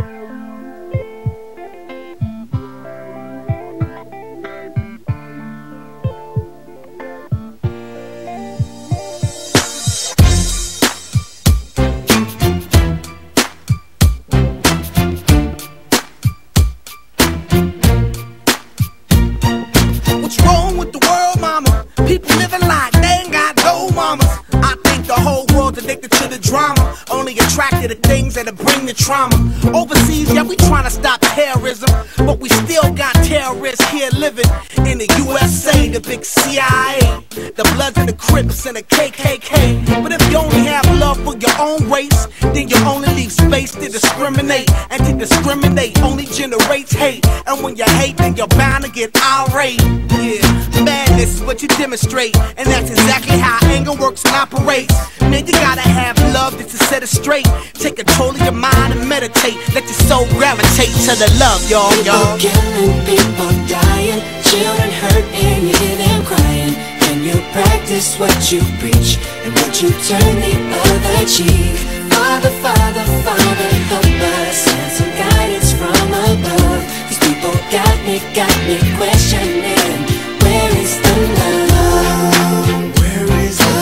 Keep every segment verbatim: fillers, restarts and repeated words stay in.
What's wrong with the world, mama? People living like they ain't got no mamas. I think the whole world's addicted to the drama, only attracted to things that'll bring the trauma. Overseas, yeah, we trying to stop terrorism, but we still got terrorists here living in the U S A, the big C I A, the Bloods and the Crips and the K K K. But if you only have love for your own race, then you only leave space to discriminate, and to discriminate only generates hate. And when you hate, then you're bound to get irate. Yeah, madness is what you demonstrate, and that's exactly how anger works and operates. Man, you gotta have love just to set it straight. Take control of your mind and meditate. Let your soul gravitate to the love, y'all, y'all. People killing, people dying, children hurt and you hear them crying. When you practice what you preach, and would you turn the other cheek? Father, Father, Father, help us, send some guidance from above. These people got me, got me questioning, where is the love? Where is the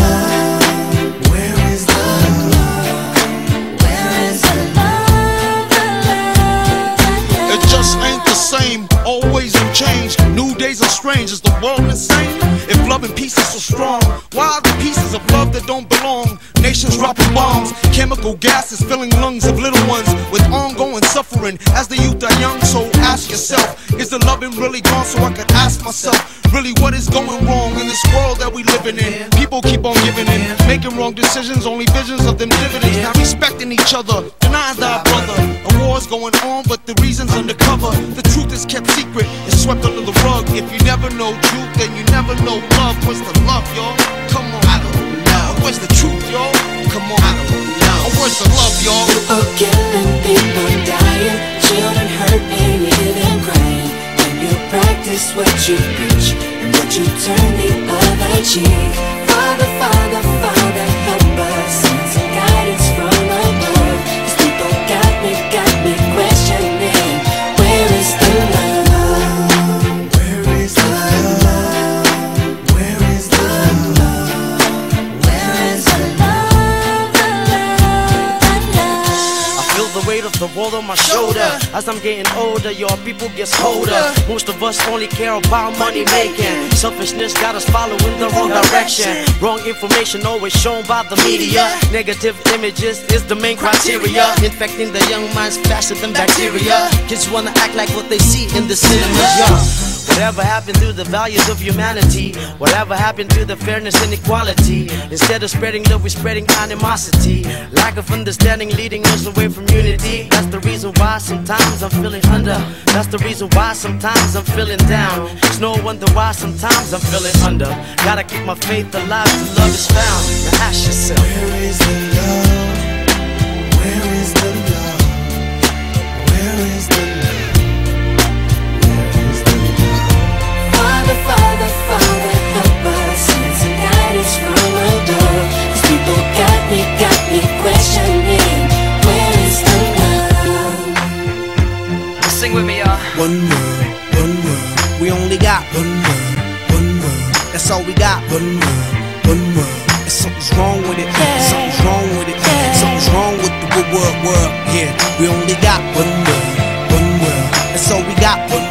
love? Where is the love? Where is the love? The love, the love? It just ain't the same, always in change. New days are strange, is the world insane? If love and peace is so strong, why are the pieces of love that don't belong? Nations dropping bombs, chemical gases filling lungs of little ones with ongoing suffering as the youth are young. So ask yourself, is the loving really gone? So I could ask myself, really what is going wrong in this world that we living in? People keep on giving in, making wrong decisions, only visions of them dividends. Not respecting each other, denying thy brother. A war's going on, but the reason's undercover. The truth is kept secret, it's swept under the rug. If you never know truth, then you never know love. Where's the love, y'all? Come on, I don't know. Where's the truth, y'all? Come on, I don't know. Where's the love, y'all? People killing, people dying, children hurt and you hear them crying. When you practice what you preach, and would you turn the other cheek? Father, Father, Father, help us, send some guidance from above. These people got me, got me questioning, where is the love? Where is the love? Where is the love? Where is the love? The love, the love. I feel the weight of the world on my shoulder. As I'm getting older, your people gets colder. Most of us only care about money making. Selfishness got us following the wrong direction. Wrong information always shown by the media. Negative images is the main criteria, infecting the young minds faster than bacteria. Kids wanna act like what they see in the cinemas, yeah. Whatever happened to the values of humanity? Whatever happened to the fairness and equality? Instead of spreading love, we're spreading animosity. Lack of understanding leading us away from unity. That's the reason why sometimes I'm feeling under. That's the reason why sometimes I'm feeling down. It's no wonder why sometimes I'm feeling under. Gotta keep my faith alive till love is found. Now ask yourself, Where is the love? Where is the love? Where is the love? Where is the love? Father, Father, Father, help us, send some guidance from above. These people got me, got me questioning, where is the love? sing with me, y'all. One word, one word. We only got one word, one word. That's all we got. One word, one word. And something's wrong with it. Something's wrong with it. Something's wrong with the good word, word. Yeah, we only got one word, one word. That's all we got. One